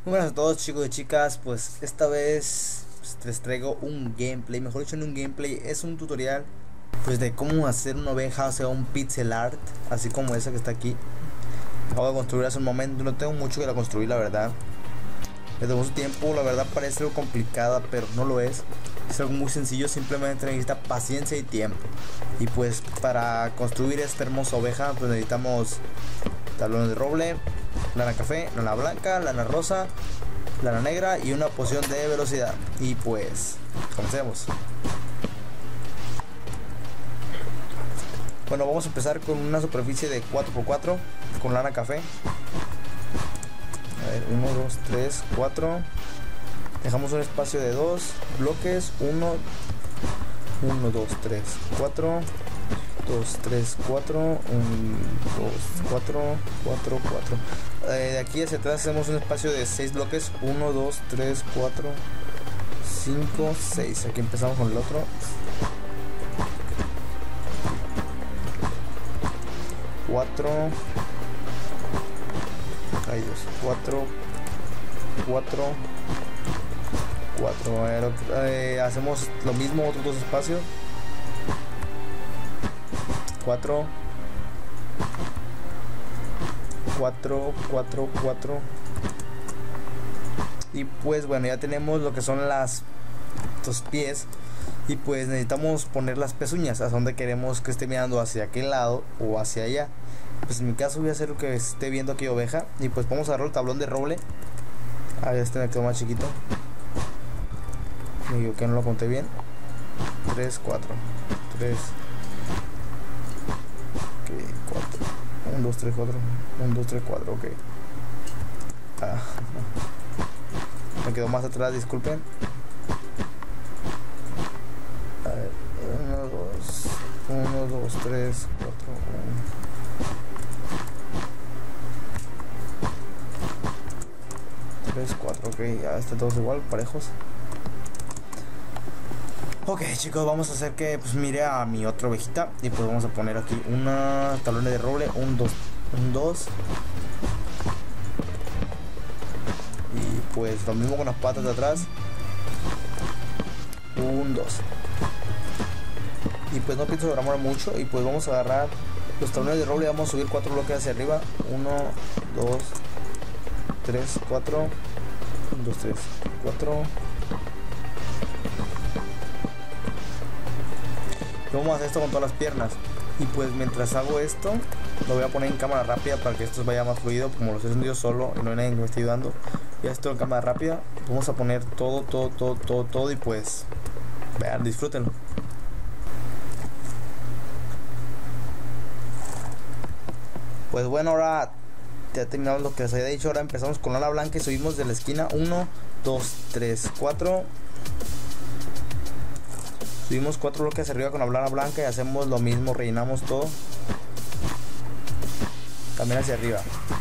Muy buenas a todos, chicos y chicas. Pues esta vez les traigo un gameplay, mejor dicho, no un gameplay, es un tutorial pues de cómo hacer una oveja, o sea, un pixel art, así como esa que está aquí. Acabo de construir hace un momento, no tengo mucho que la construir, la verdad. Le tomó su tiempo, la verdad parece algo complicada, pero no lo es. Es algo muy sencillo, simplemente necesita paciencia y tiempo. Y pues para construir esta hermosa oveja, pues necesitamos tablones de roble, lana café, lana blanca, lana rosa, lana negra y una poción de velocidad. Y pues, comencemos. Bueno, vamos a empezar con una superficie de 4x4 con lana café. A ver, 1, 2, 3, 4. Dejamos un espacio de 2 bloques. 1, 2, 3, 4. 2, 3, 4. 1, 2, 4, 4, 4. De aquí hacia atrás hacemos un espacio de 6 bloques. 1, 2, 3, 4, 5, 6. Aquí empezamos con el otro. 4. Hay 2, 4, 4, 4. A ver, hacemos lo mismo, otros dos espacios. 4, 4, 4, 4. Y pues bueno, ya tenemos lo que son los pies. Y pues necesitamos poner las pezuñas a donde queremos que esté mirando, hacia aquel lado o hacia allá. Pues en mi caso voy a hacer lo que esté viendo aquí oveja. Y pues vamos a agarrar el tablón de roble. Ah, este me quedó más chiquito. Me digo que no lo conté bien. 3, 4, 3, 4, 1, 2, 3, 4, 1, 2, 3, 4, ok. Me quedó más atrás, disculpen. A ver, 1, 2, 3, 4, 3, 4, ok, ya está todos igual, parejos. Ok, chicos, vamos a hacer que pues mire a mi otra ovejita. Y pues vamos a poner aquí una tablones de roble, un 2. Y pues lo mismo con las patas de atrás, un 2. Y pues no pienso demorar mucho. Y pues vamos a agarrar los tablones de roble y vamos a subir 4 bloques hacia arriba. 1, 2, 3, 4. 1, 2, 3, 4. Vamos a hacer esto con todas las piernas. Y pues mientras hago esto, lo voy a poner en cámara rápida para que esto vaya más fluido. Como lo estoy haciendo yo solo y no hay nadie que me esté ayudando, ya esto en cámara rápida. Vamos a poner todo y pues vean, disfrútenlo. Pues bueno, ahora ya terminamos lo que les había dicho. Ahora empezamos con lana blanca y subimos de la esquina. 1, 2, 3, 4. Subimos 4 bloques arriba con la lana blanca y hacemos lo mismo, rellenamos todo. También hacia arriba.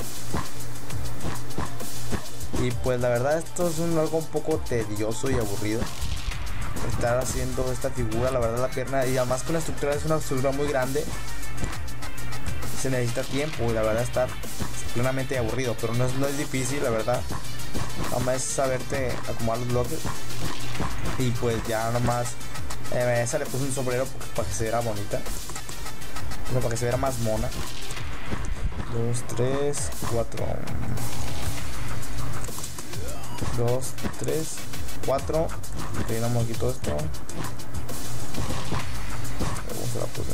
Y pues la verdad esto es algo un poco tedioso y aburrido, estar haciendo esta figura. La verdad la pierna, y además que la estructura es una estructura muy grande, se necesita tiempo y la verdad está plenamente aburrido. Pero no es difícil, la verdad. Nada más es saberte acomodar los bloques. Y pues ya nomás esa le puse un sombrero para que se viera bonita, bueno, para que se viera más mona. 2, 3, 4. 2, 3, 4. Rellenamos aquí todo esto. ¿Cómo se la puse?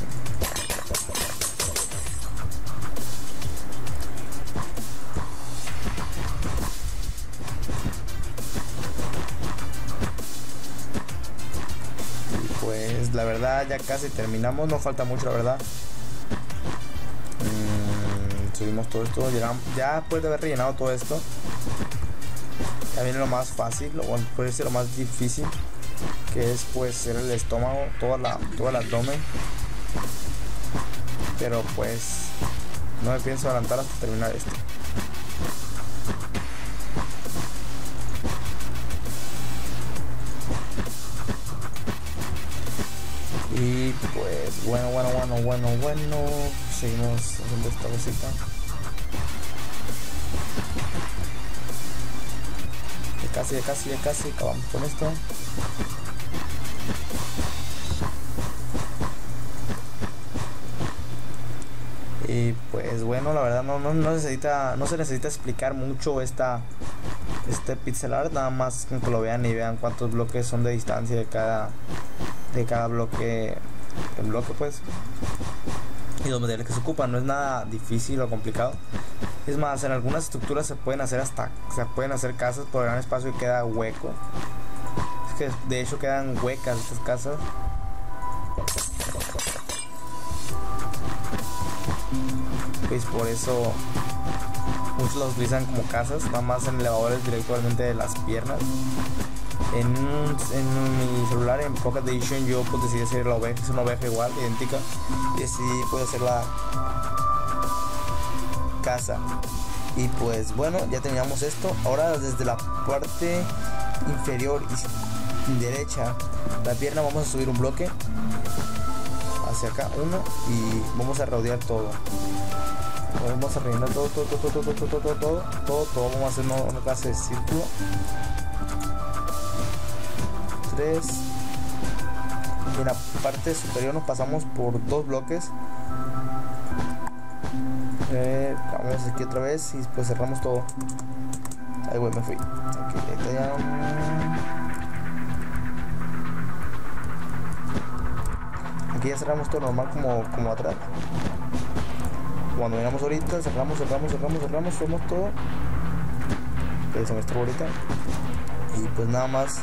Pues la verdad ya casi terminamos, no falta mucho la verdad. Subimos todo esto, ya después de haber rellenado todo esto, ya viene lo más fácil, puede ser lo más difícil, que es pues ser el estómago, todo el abdomen. Pero pues no me pienso adelantar hasta terminar esto. Y pues bueno, seguimos haciendo esta cosita. ya casi acabamos con esto. Y pues bueno, la verdad no se necesita explicar mucho este pixel art, nada más con que lo vean y vean cuántos bloques son de distancia de cada bloque en bloque, pues, y los materiales que se ocupan. No es nada difícil o complicado. Es más, en algunas estructuras se pueden hacer casas por gran espacio y queda hueco. Es que de hecho quedan huecas estas casas. Pues por eso muchos los utilizan como casas, nada más en elevadores directamente de las piernas. En mi celular, en Pocket Edition, yo pues decidí hacer la oveja, es una oveja igual, idéntica, y decidí pues hacer la casa. Y pues bueno, ya terminamos esto. Ahora desde la parte inferior y derecha la pierna vamos a subir un bloque hacia acá, uno, y vamos a rodear todo. Vamos a rellenar todo, vamos a hacer una clase de círculo. 3. Y en la parte superior nos pasamos por 2 bloques. Vamos aquí otra vez y después cerramos todo. Ay, güey, me fui. Okay, aquí ya cerramos todo normal como atrás. Cuando venamos ahorita, cerramos todo. Que se me estuvo ahorita. Y pues nada más.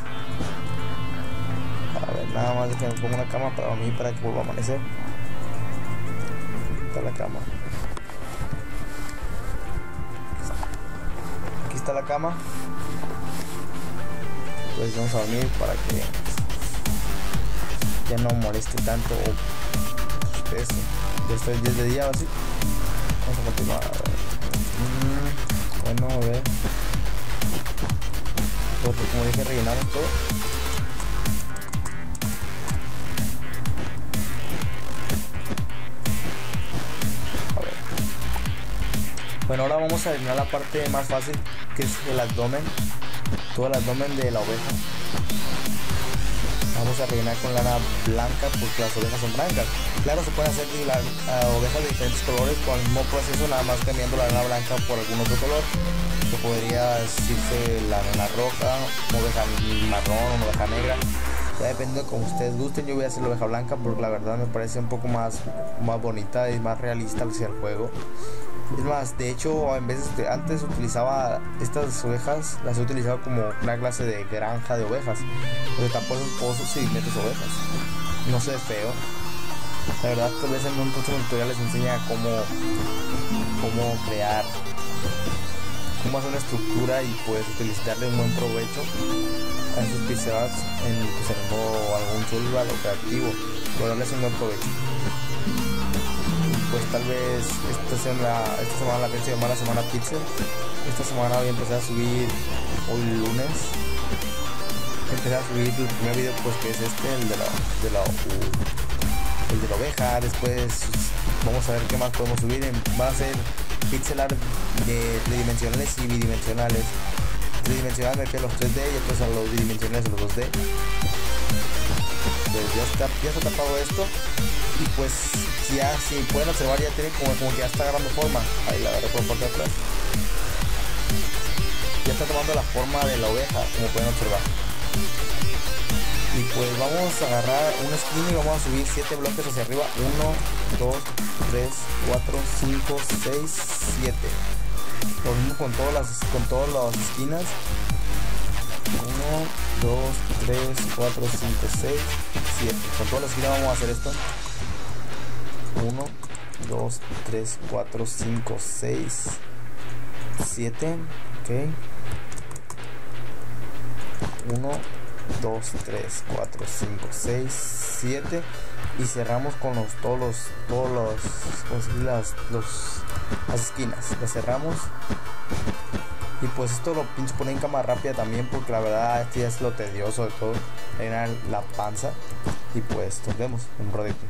A ver, nada más que me ponga una cama para mí, para que vuelva a amanecer. Aquí está la cama. Aquí está la cama. Pues vamos a dormir para que ya no moleste tanto eso. Ya estoy 10 de día o así. Vamos a continuar. Bueno, a ver. Porque como dije, rellenamos todo. A ver. Bueno, ahora vamos a rellenar la parte más fácil, que es el abdomen. Todo el abdomen de la oveja. Vamos a rellenar con lana blanca porque las ovejas son blancas. Claro, se pueden hacer ovejas de diferentes colores con el mismo proceso, nada más cambiando la lana blanca por algún otro color. Que podría decirse la lana roja, una oveja marrón, una oveja negra. Ya depende de como ustedes gusten. Yo voy a hacer la oveja blanca porque la verdad me parece un poco más bonita y más realista hacia el juego. Es más, de hecho, en vez de antes utilizaba estas ovejas, las he utilizado como una clase de granja de ovejas, donde tapo esos pozos y metes ovejas. No se ve feo. La verdad, tal vez en un próximo tutorial les enseña cómo crear, cómo hacer una estructura y pues utilizarle un buen provecho a esos pixel arts en algún survival o creativo, pero darles un buen provecho. Pues tal vez esta semana la pienso llamar la semana pixel. Esta semana voy a empezar a subir hoy lunes. Empezar a subir el primer video, pues que es el de la oveja. Después vamos a ver qué más podemos subir. Van a ser pixel art tridimensionales y bidimensionales. Tridimensionales me refiero a los 3D y después a los bidimensionales a los 2D. Pues ya está tapado esto. Y pues ya, si pueden observar, ya tiene como que ya está agarrando forma. Ahí la agarré por la parte de atrás. Ya está tomando la forma de la oveja, como pueden observar. Y pues vamos a agarrar una esquina y vamos a subir 7 bloques hacia arriba. 1, 2, 3, 4, 5, 6, 7. Lo mismo con todas las esquinas. 1, 2, 3, 4, 5, 6, 7. Con todas las esquinas vamos a hacer esto. 1, 2, 3, 4, 5, 6, 7. Ok. 1, 2, 3, 4, 5, 6, 7. Y cerramos con todos las esquinas. Las cerramos. Y pues esto lo pienso poner en cámara rápida también, porque la verdad este ya es lo tedioso de todo, rellenar la panza. Y pues nos vemos en un ratito.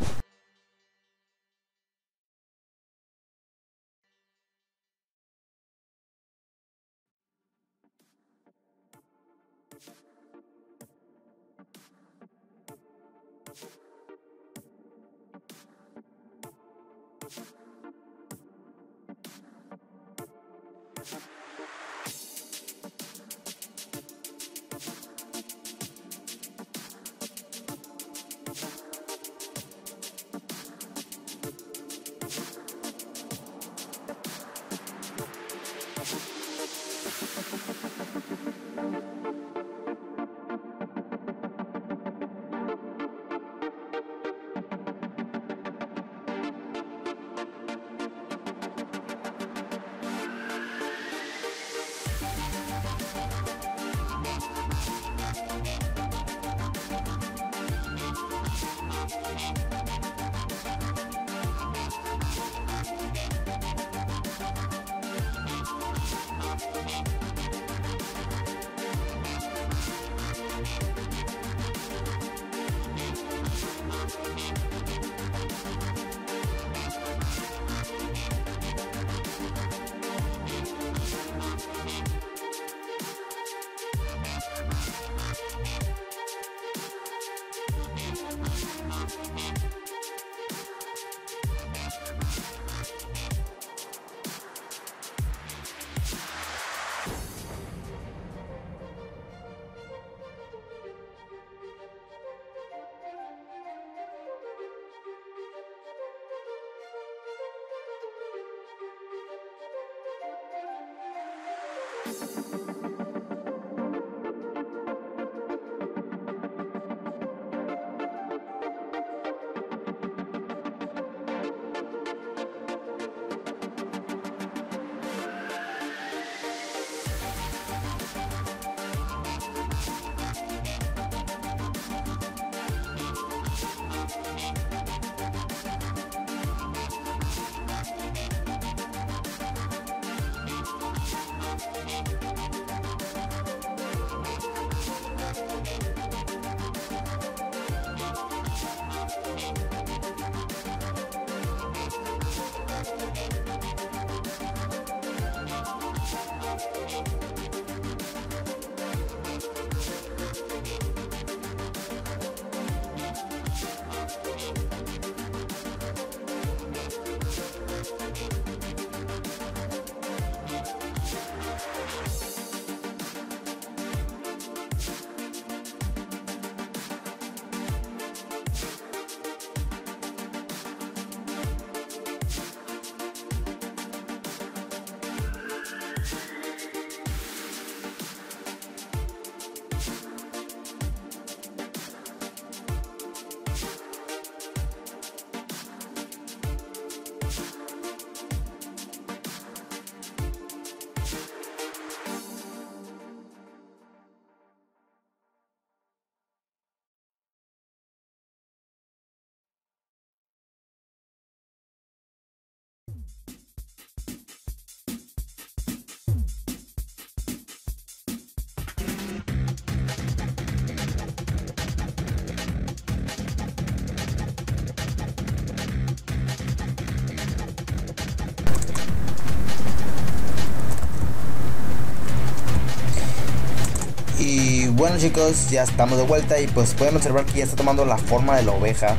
Bueno chicos, ya estamos de vuelta y pues pueden observar que ya está tomando la forma de la oveja.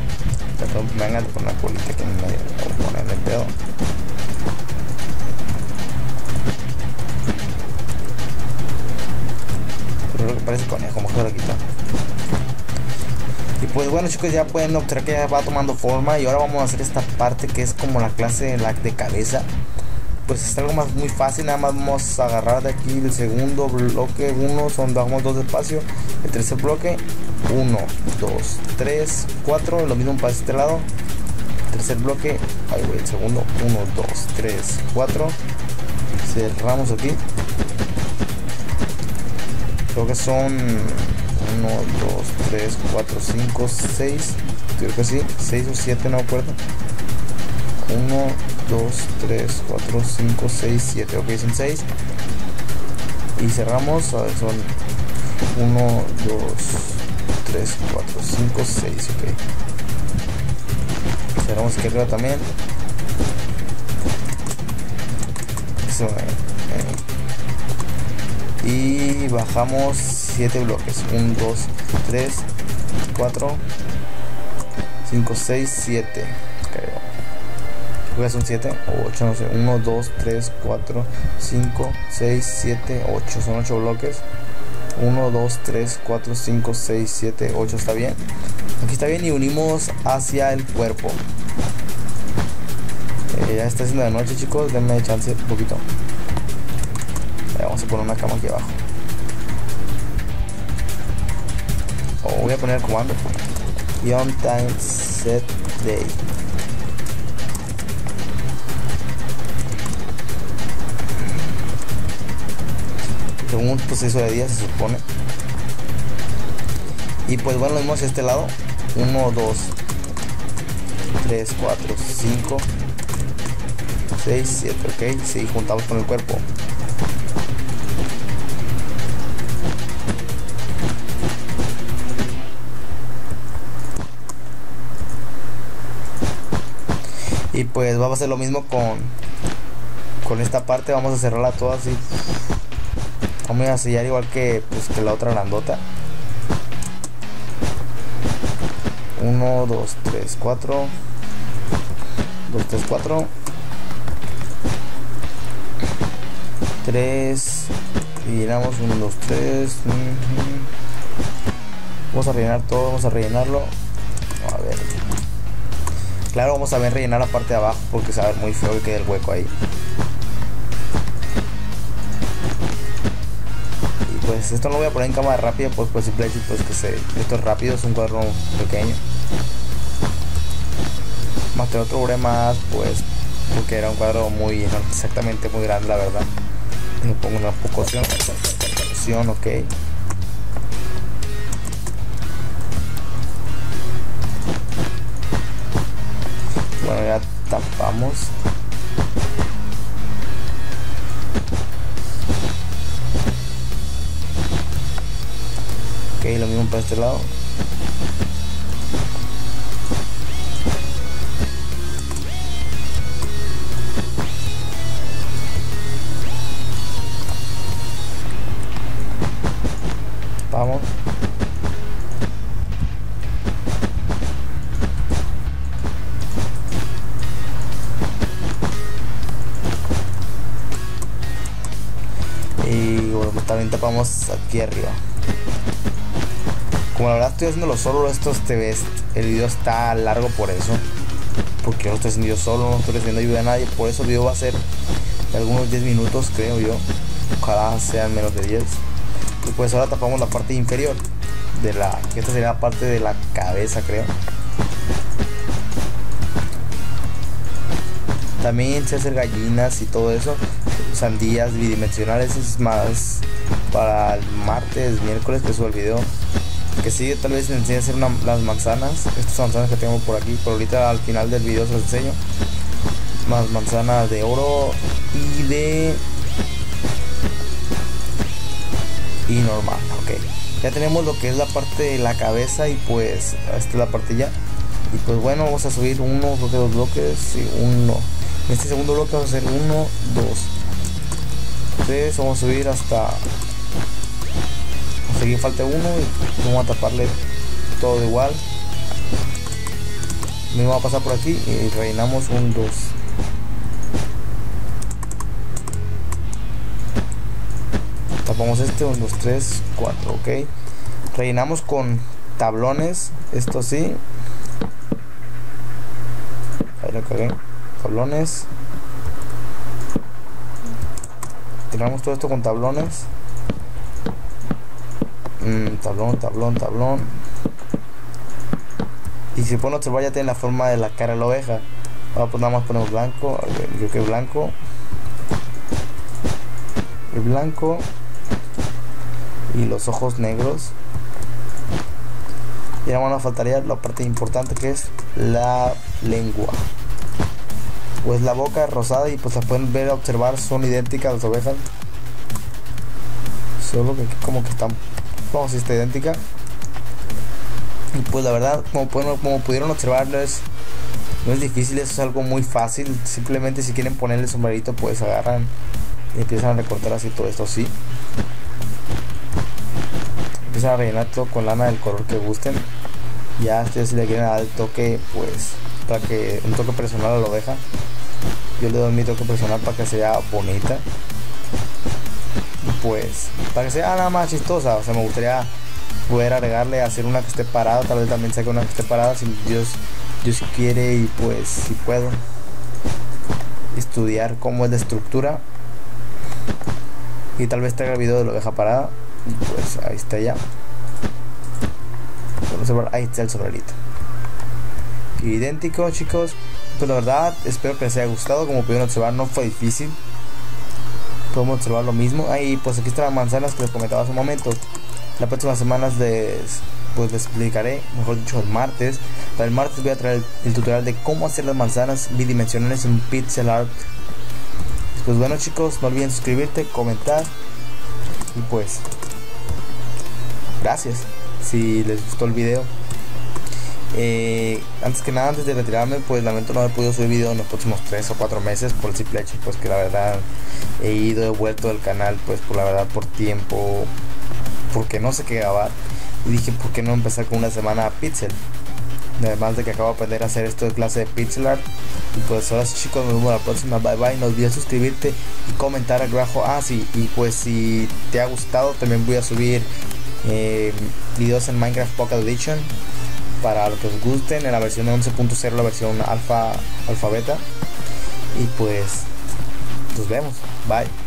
Me vengan con una colita que me voy a poner el pedo. Creo que parece conejo, mejor lo quito. Y pues bueno chicos, ya pueden observar que ya va tomando forma. Y ahora vamos a hacer esta parte que es como la clase de cabeza. Pues es algo más muy fácil, nada más vamos a agarrar de aquí el segundo bloque, bajamos 2 de espacio, el tercer bloque, 1, 2, 3, 4, lo mismo para este lado, tercer bloque, ahí voy el segundo, 1, 2, 3, 4, cerramos aquí, creo que son 1, 2, 3, 4, 5, 6, creo que sí, 6 o 7, no me acuerdo. 1, 2, 3, 4, 5, 6, 7, ok, son 6 y cerramos, a ver, son 1, 2, 3, 4, 5, 6, ok, cerramos aquí arriba también, y bajamos 7 bloques, 1, 2, 3, 4, 5, 6, 7, creo. creo que son 7 o 8, no sé. 1, 2, 3, 4, 5, 6, 7, 8. Son 8 bloques. 1, 2, 3, 4, 5, 6, 7, 8. Está bien. Aquí está bien y unimos hacia el cuerpo. Ya está haciendo de noche, chicos. Denme chance un poquito. Vamos a poner una cama aquí abajo. Voy a poner el comando on time set day. Según un proceso de día se supone. Y pues bueno, lo mismo hacia este lado. 1, 2, 3, 4, 5, 6, 7, ok. Sí, juntamos con el cuerpo. Y pues vamos a hacer lo mismo con esta parte. Vamos a cerrarla toda así. Vamos a sellar igual que, pues, que la otra grandota. 1, 2, 3, 4. 2, 3, 4. 3. Y llenamos 1, 2, 3. Vamos a rellenar todo. Vamos a rellenarlo. A ver. Claro, vamos a ver rellenar la parte de abajo porque se va a ver muy feo que quede el hueco ahí. Y pues esto no lo voy a poner en cámara rápida pues simplemente pues que esto es rápido, es un cuadro pequeño. Más que otro cobré más pues porque era un cuadro muy, no exactamente muy grande la verdad. Le pongo una opción, ok. Bueno, ya tapamos. Ok, lo mismo para este lado. Vamos. Y bueno, también tapamos aquí arriba. Como la verdad estoy haciéndolo solo, el video está largo por eso. Porque yo lo estoy haciendo yo solo, no estoy recibiendo ayuda de nadie. Por eso el video va a ser de algunos 10 minutos, creo yo. Ojalá sean menos de 10. Y pues ahora tapamos la parte inferior que esta sería la parte de la cabeza, creo. También sé hacer gallinas y todo eso. Sandías bidimensionales, es más para el martes, miércoles que subo el video. Que sí, tal vez les enseñe a hacer las manzanas. Estas manzanas que tengo por aquí. Pero ahorita al final del video se los enseño. Más manzanas de oro y normal, ok. Ya tenemos lo que es la parte de la cabeza. Y pues esta es la parte ya. Y pues bueno, vamos a subir uno, creo que 2 bloques y uno. En este segundo bloque vamos a hacer 1, 2, 3. Vamos a subir hasta que falte uno y vamos a taparle todo igual. Me va a pasar por aquí y rellenamos 1, 2. Tapamos este 1, 2, 3, 4, ok. Rellenamos con tablones, esto sí. Ahí lo cagué. Tablones. Tiramos todo esto con tablones. Tablón. Y si pueden observar ya tiene la forma de la cara de la oveja. Ahora pues nada más ponemos blanco. A ver, yo que blanco. El blanco. Y los ojos negros. Y ahora nos faltaría la parte importante que es la lengua. Pues la boca rosada y pues la pueden ver, observar, son idénticas las ovejas. Solo que como que están, como si está idéntica. Y pues la verdad, como pudieron observar, no es difícil, eso es algo muy fácil. Simplemente si quieren ponerle sombrerito pues agarran y empiezan a recortar así todo esto así. Empiezan a rellenar todo con lana del color que gusten. Ya ustedes si le quieren dar el toque, pues para que un toque personal a la oveja, yo le doy mi toque personal para que sea bonita, pues para que sea nada más chistosa. O sea, me gustaría poder agregarle, hacer una que esté parada, tal vez también saque una que esté parada si Dios quiere, y pues si puedo estudiar cómo es la estructura, y tal vez traiga el video de la oveja parada. Y pues ahí está ya. Ahí está el sombrerito, idéntico, chicos. Pues la verdad espero que les haya gustado. Como pudieron observar, no fue difícil, podemos observar lo mismo. Ahí pues aquí están las manzanas que les comentaba hace un momento. Las próximas semanas les explicaré, mejor dicho el martes. Para el martes voy a traer el tutorial de cómo hacer las manzanas bidimensionales en pixel art. Pues bueno, chicos, no olviden suscribirte, comentar, y pues gracias si les gustó el video. Antes que nada, antes de retirarme, pues lamento no haber podido subir video en los próximos 3 o 4 meses, por el simple hecho pues que la verdad he vuelto del canal, pues por la verdad por tiempo, porque no sé qué grabar, y dije por qué no empezar con una semana a pixel. Además de que acabo de aprender a hacer esto de clase de pixel art. Y pues ahora sí, chicos, nos vemos la próxima. Bye bye. No olvides suscribirte y comentar aquí abajo. Ah, sí, y pues si te ha gustado, también voy a subir videos en Minecraft Pocket Edition para los que os gusten, en la versión 11.0, la versión alfa beta. Y pues nos vemos. Bye.